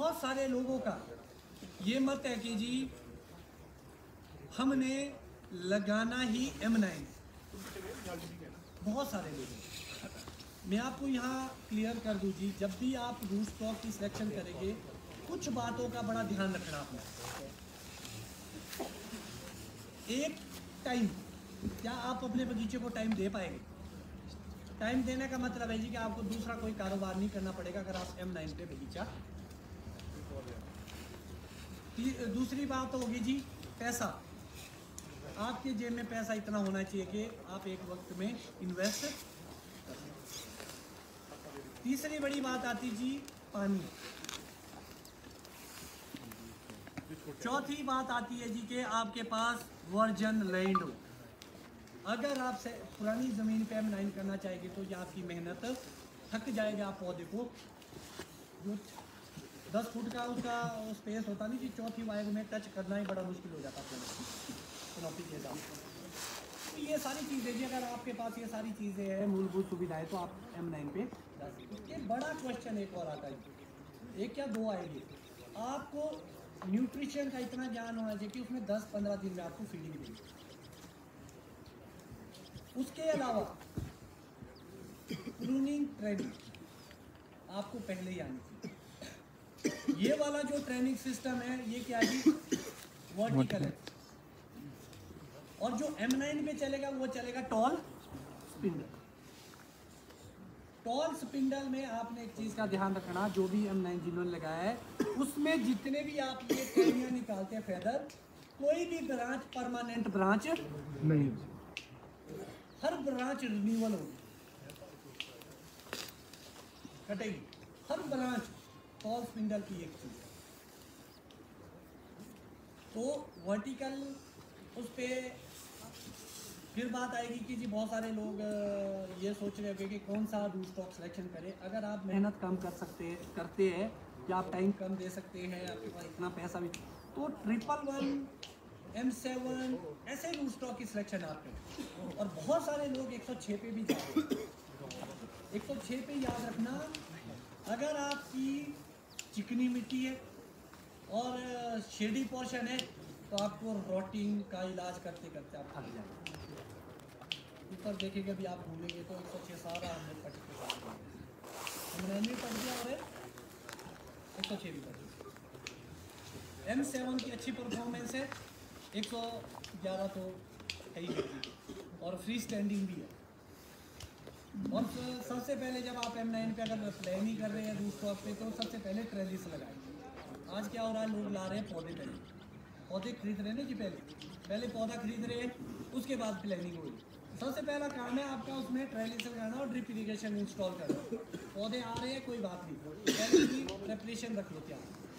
बहुत सारे लोगों का ये मत है कि जी हमने लगाना ही M9। बहुत सारे लोग, मैं आपको यहाँ क्लियर कर दूँ जी, जब भी आप रूटस्टॉक की सिलेक्शन करेंगे कुछ बातों का बड़ा ध्यान रखना अपना। एक टाइम, क्या आप अपने बगीचे को टाइम दे पाएंगे? टाइम देने का मतलब है जी कि आपको दूसरा कोई कारोबार नहीं करना पड़ेगा अगर आप M9 पे बगीचा। दूसरी बात होगी जी पैसा। आपके जेब में पैसा इतना होना चाहिए कि आप एक वक्त में इन्वेस्ट कर सकें। तीसरी बड़ी बात आती जी पानी। चौथी बात आती है जी कि आपके पास वर्जन लैंड हो। अगर आप पुरानी ज़मीन पे M9 करना चाहेंगे तो ये आपकी मेहनत थक जाएगा। आप पौधे को जो 10 फुट का उसका स्पेस होता नहीं कि चौथी वायर में टच करना ही बड़ा मुश्किल हो जाता है कैनोपी के हिसाब से। तो ये सारी चीज़ें जी, अगर आपके पास ये सारी चीज़ें हैं, मूलभूत सुविधाएं, तो आप M9 पे जा सकते हैं। बड़ा क्वेश्चन एक और आता है, एक क्या दो आएगी। आपको न्यूट्रिशन का इतना ज्ञान होना चाहिए कि उसमें 10-15 दिन में आपको फीडिंग देगी। उसके अलावा प्रूनिंग ट्रेनिंग आपको पहले ही आनी चाहिए। ये वाला जो ट्रेनिंग सिस्टम है ये क्या है, वर्टिकल है। और जो M9 पे चलेगा वो चलेगा टॉल स्पिंडल। टॉल स्पिंडल में आपने एक चीज का ध्यान रखना, जो भी M9 जिन्होंने लगाया है उसमें जितने भी आप ये टहनियां निकालते हैं फेदर, कोई भी ब्रांच परमानेंट ब्रांच नहीं, हर ब्रांच रिन्यूअल होगी, कटेगी हर ब्रांच। टॉल स्पिंडल की एक चीज तो वर्टिकल उस पर फिर बात आएगी कि जी बहुत सारे लोग ये सोच रहे होंगे कि कौन सा रूटस्टॉक सिलेक्शन करें। अगर आप मेहनत कम करते हैं या आप टाइम कम दे सकते हैं, आपके पास इतना पैसा भी, तो 111 M7 ऐसे रूटस्टॉक की सिलेक्शन आप करें। और बहुत सारे लोग 106 पे भी जाते हैं। 106 पे याद रखना, अगर आपकी चिकनी मिट्टी है और शेडी पोर्शन है तो आपको रोटिंग का इलाज करते करते आप थक जाएंगे। ऊपर देखेंगे भी आप घूमेंगे तो 106 सारा हमने पट के M9 पट गया और 106 भी पट गया। M7 की अच्छी परफॉर्मेंस है, 111 तो है ही और फ्री स्टैंडिंग भी है। और सबसे पहले जब आप M9 पे अगर प्लानिंग कर रहे हैं रूटस्टॉक पे तो सबसे पहले ट्रेलिस लगाएं। आज क्या हो रहा है, लोग ला रहे हैं पौधे, पौधे खरीद रहे हैं ना जी, पहले पौधा खरीद रहे हैं, उसके बाद प्लानिंग हुई। सबसे पहला काम है आपका उसमें ट्रेलिस लगाना और ड्रिप इरिगेशन इंस्टॉल करना। पौधे आ रहे हैं कोई बात नहीं, पहले की प्रेपरेशन रख लो क्या।